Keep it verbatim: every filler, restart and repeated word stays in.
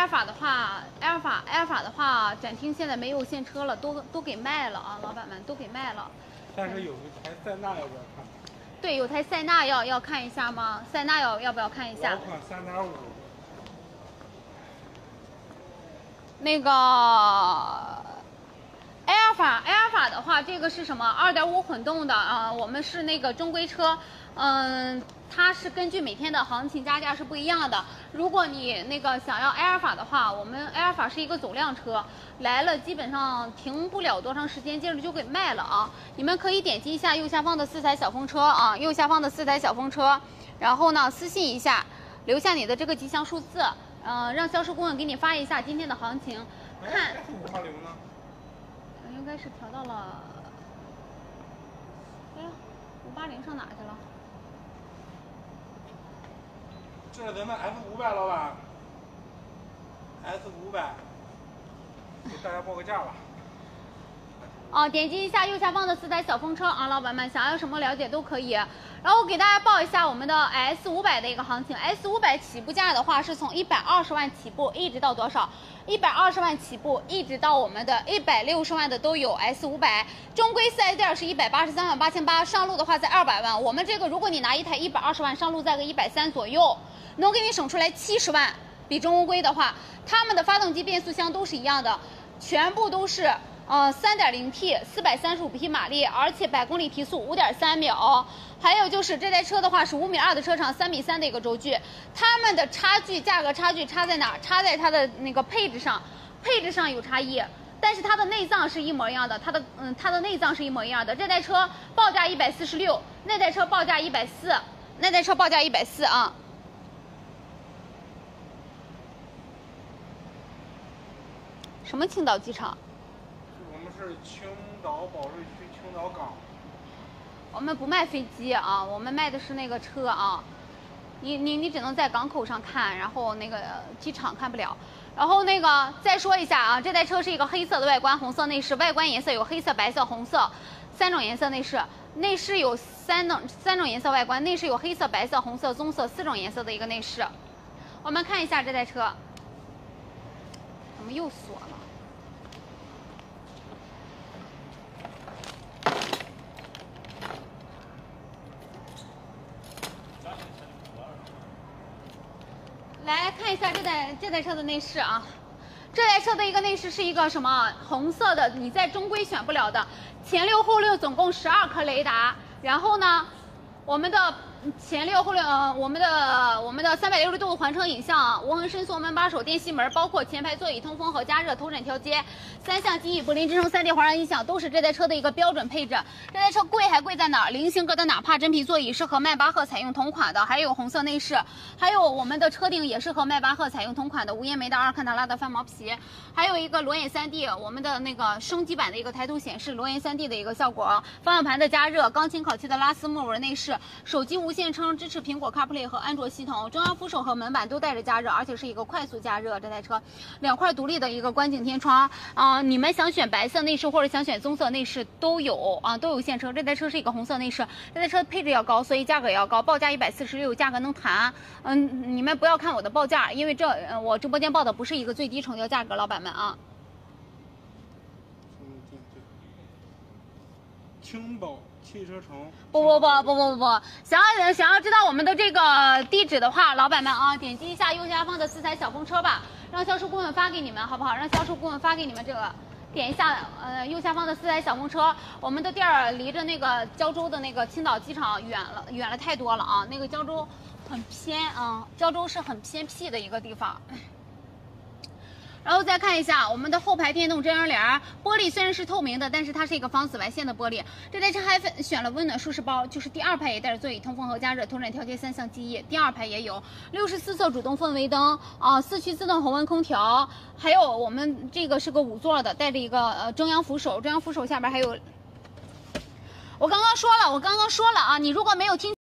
尔法的话，埃尔法埃尔法的话，展厅现在没有现车了，都都给卖了啊，老板们都给卖了。 但是有一台塞纳要不要看？ 对，有台塞纳要要看一下吗？塞纳要要不要看一下？ 老款三点五。 那个埃尔法埃尔法的话，这个是什么？二点五混动的啊、呃，我们是那个中规车，嗯、呃。它是根据每天的行情加价是不一样的。如果你那个想要埃尔法的话，我们埃尔法是一个走量车，来了基本上停不了多长时间，接着就给卖了啊。你们可以点击一下右下方的四台小风车啊，右下方的四台小风车，然后呢私信一下，留下你的这个吉祥数字，嗯、呃，让销售顾问给你发一下今天的行情。看 F 五八零呢？ 应该是调到了，哎呀，五八零上哪去了？ 这是咱们 F 五百，老板 ，S 五百，给大家报个价吧。 哦，点击一下右下方的四台小风车啊，老板们想要什么了解都可以。然后我给大家报一下我们的 S 五百的一个行情 ，S 五百起步价的话是从一百二十万起步，一直到多少？一百二十万起步，一直到我们的一百六十万的都有 S 五百。中规四 S 店是一百八十三万八千八，上路的话在二百万。我们这个如果你拿一台一百二十万，上路在个一百三左右，能给你省出来七十万。比中规的话，他们的发动机、变速箱都是一样的，全部都是。呃 三点零 T 四百三十五匹马力，而且百公里提速五点三秒。还有就是这台车的话是五米二的车长，三米三的一个轴距，它们的差距价格差距差在哪？差在它的那个配置上，配置上有差异，但是它的内脏是一模一样的，它的嗯它的内脏是一模一样的。这台车报价一百四十六，那台车报价一百四，那台车报价一百四啊。什么青岛机场？ 我们是青岛保税区青岛港。 我们不卖飞机啊，我们卖的是那个车啊。你你你只能在港口上看，然后那个机场看不了。然后那个再说一下啊，这台车是一个黑色的外观，红色内饰，外观颜色有黑色、白色、红色三种颜色内饰。内饰有三种三种颜色外观，内饰有黑色、白色、红色、棕色四种颜色的一个内饰。我们看一下这台车，怎么又锁了？来看一下这台这台车的内饰啊，这台车的一个内饰是一个什么红色的，你在中规选不了的，前六后六总共十二颗雷达，然后呢，我们的前六后六呃我们的我们的三百六十度环车影像，无痕伸缩门把手、电吸门，包括前排座椅通风和加热、头枕调节，三项记忆、柏林之声三 D 环绕音响都是这台车的一个标准配置。这台车贵还贵在哪儿？菱形格的纳帕真皮座椅是和迈巴赫采用同款的，还有红色内饰，还有我们的车顶也是和迈巴赫采用同款的无烟煤的阿尔坎塔拉的翻毛皮，还有一个裸眼 三 D， 我们的那个升级版的一个抬头显示，裸眼 三 D 的一个效果，方向盘的加热，钢琴烤漆的拉丝木纹内饰，手机无线称支持苹果 CarPlay 和安卓系统，中央扶手和门板都带着加热，而且是一个快速加热。这台车两块独立的一个观景天窗啊、呃，你们想选白色内饰或者想选棕色内饰都有啊，都有现车。这台车是一个红色内饰，这台车配置要高，所以价格也要高，报价一百四十六，价格能谈。嗯，你们不要看我的报价，因为这、呃、我直播间报的不是一个最低成交价格，老板们啊。 嗯，对对。青岛汽车城。 不不不不不不不，想要想要知道我们的这个地址的话，老板们啊，点击一下右下方的四台小风车吧，让销售顾问发给你们，好不好？让销售顾问发给你们这个，点一下呃右下方的四台小风车。我们的店儿离着那个胶州的那个青岛机场远了，远了太多了啊！那个胶州很偏啊，胶州是很偏僻的一个地方。然后再看一下我们的后排电动遮阳帘，玻璃虽然是透明的，但是它是一个防紫外线的玻璃。这台车还选了温暖舒适包，就是第二排也带着座椅通风和加热、头枕调节三项记忆，第二排也有六十四色主动氛围灯啊，四驱自动恒温空调，还有我们这个是个五座的，带着一个呃中央扶手，中央扶手下边还有。我刚刚说了，我刚刚说了啊，你如果没有听。